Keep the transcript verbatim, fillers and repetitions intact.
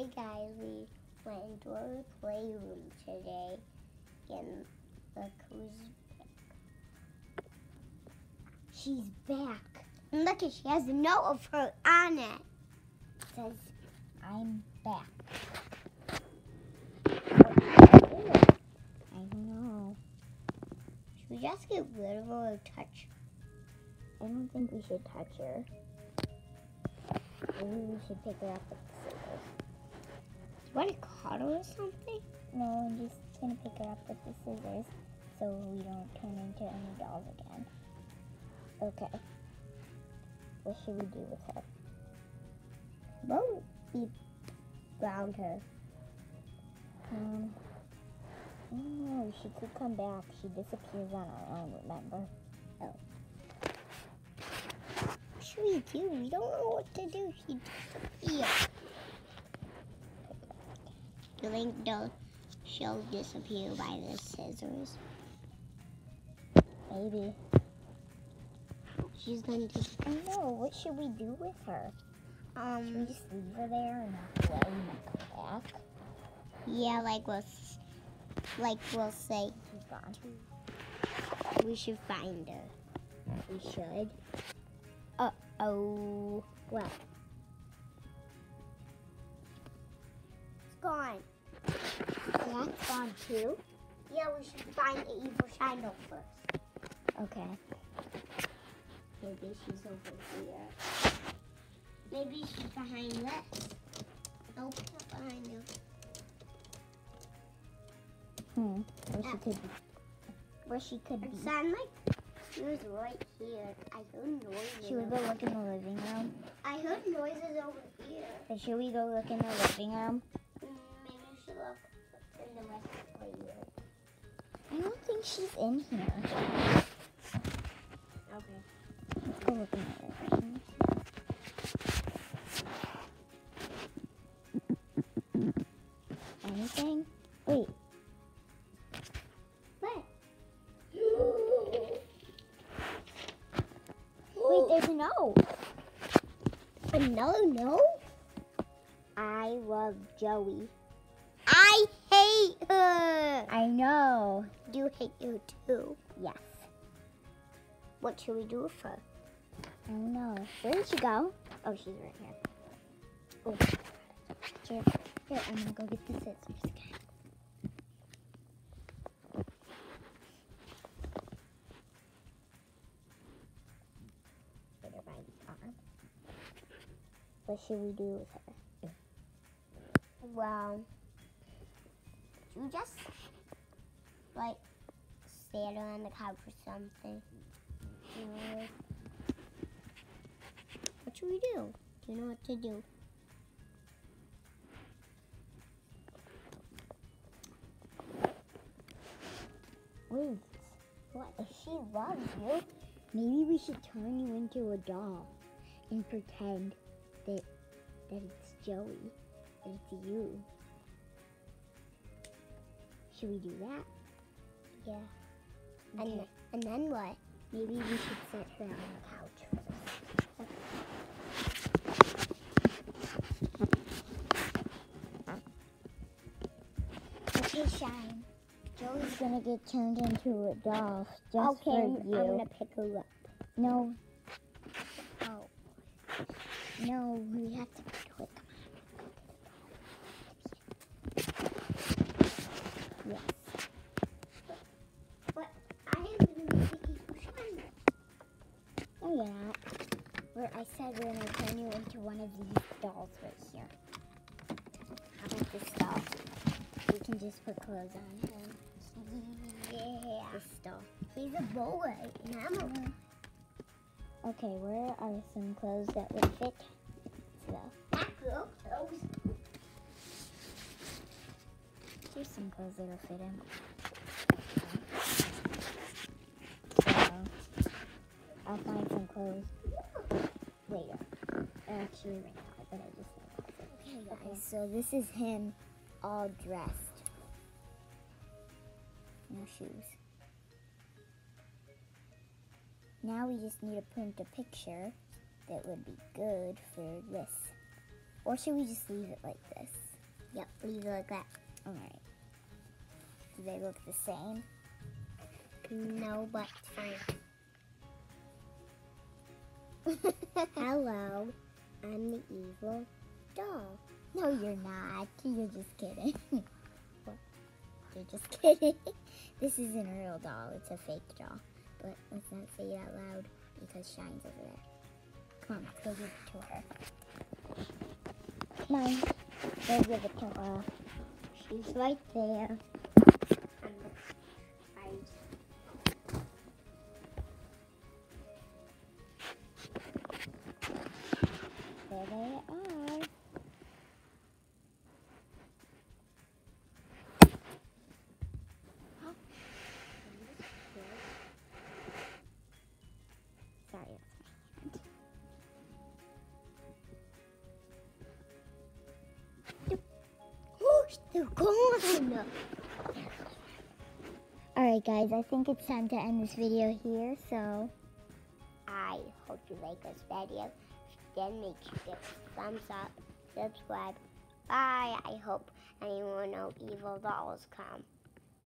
Hey guys, we went into our playroom today, and look who's back. She's back. And look, she has a note of her on it. It says, I'm back. I don't know. Should we just get rid of her or touch? I don't think we should touch her. Maybe we should pick her up with the scissors. Do you want to cut her or something? No, I'm just going to pick her up with the scissors so we don't turn into any dolls again. Okay. What should we do with her? Well, we ground her. Um, I don't know. She could come back. She disappears on her own, remember? Oh. What should we do? We don't know what to do. She disappeared. You think they'll, she'll disappear by the scissors? Maybe. She's gonna just, I don't know. What should we do with her? Um, should we just leave her there and not play and not come back? Yeah, like we'll, like we'll say, she's gone. We should find her. We should. Uh oh. What? It's gone. Yeah, it's gone too. Yeah, we should find the evil Shindo first. Okay. Maybe she's over here. Maybe she's behind this. Nope, not behind you. Hmm. Where she could be. Where she could be. It sounded like she was right here. I heard noises. Should we go look in the living room? I heard noises over here. But should we go look in the living room? Mm, maybe we should look in the rest of the playroom. I don't think she's in here. Okay. Let's go look in the living room. Anything? Wait. What? Wait, there's a note. Another note? I love Joey. I hate her. I know. Do you hate her too? Yes. What should we do with her? I don't know. Where did she go? Oh, she's right here. Oh. Here, here, I'm gonna go get the scissors. Okay. Put her by the arm. What should we do with her? Well, should we just, like, stand her on the couch or something? You know, what should we do? Do you know what to do? Wait, what? If she loves you, maybe we should turn you into a doll and pretend that that it's Joey, that it's you. Should we do that? Yeah. Okay. And, and then what? Maybe we should set her on the couch first. Okay, Shine. Joey's gonna get turned into a doll just okay, for you. I'm gonna pick her up. No. Oh. No, we have to pick her up. Yes. But I am gonna be the Shine. No, you're not. Where I said we're gonna turn you into one of these dolls right here. How about this doll? We can just put clothes on him. Yeah. This doll. He's a boy, and I'm a boy. Okay, where are some clothes that would fit? So. That girl clothes. Here's some clothes that'll fit him. So, I'll find some clothes later. Actually, right now, but I just need clothes. Okay, okay, so this is him all dressed. No shoes. Now we just need to print a picture that would be good for this. Or should we just leave it like this? Yep, these look that. Alright. Do they look the same? No, but fine. Hello, I'm the evil doll. No, you're not. You're just kidding. You're just kidding. This isn't a real doll. It's a fake doll. But let's not say it out loud because Shine's over there. Come on, let's go give it to her. Come on, go give it to her. She's right there. There they are. Sorry, that's my hand. Oh, they're gone. Alright guys, I think it's time to end this video here, so I hope you like this video. Then make sure to give a thumbs up, subscribe. Bye. I hope anyone know evil dolls come.